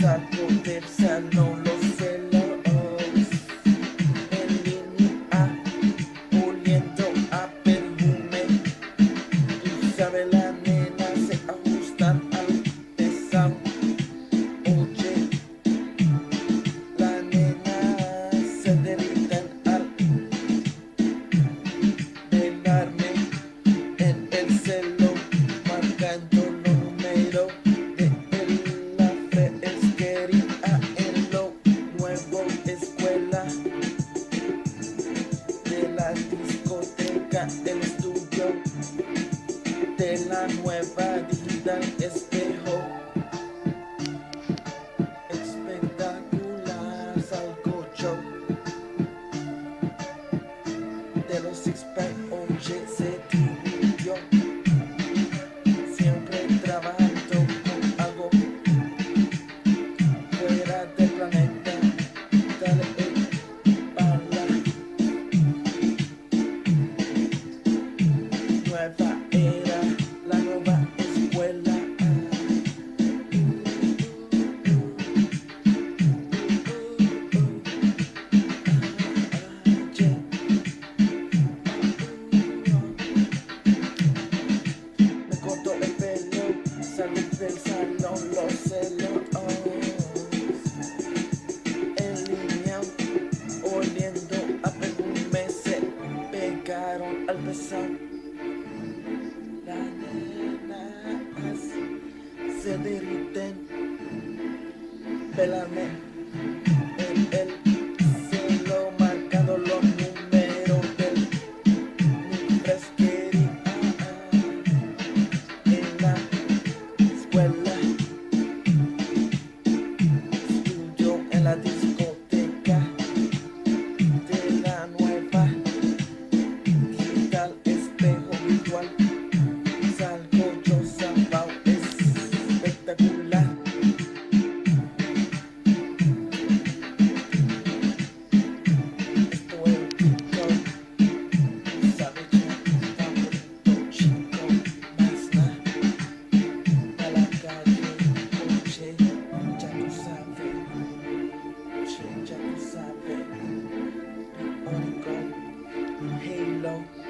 Salgo del salón, los celos en línea, oliendo a perfume. Tú sabes, la nena se ajustan al pesado. Oye, la nena se derriten al velarme en el celo, marcando los números de la fresquería en lo nuevo, escuela de la discoteca, del estudio de la nueva digital, espejo espectacular. Salgo yo de los six pack, oye, se dividió, siempre trabajando con algo fuera del planeta. Dale el bala, nueva era, la nueva escuela. Yeah. Me corto el pelo, salgo del salón, los celos en línea, oliendo a perfume, se pegaron al besar. Las nenas se derriten, velarme en el cielo, marcando los números del mi fresquería en la escuela, estudio en la discoteca de la nueva digital, espejo virtual. Salgo yo zafao, espectacular. Esto es TikTok, sabes ya, favorito chico, más nada. A la calle, oye, ya tú sabes, oye, ya tú sabes. Oregon, Halo.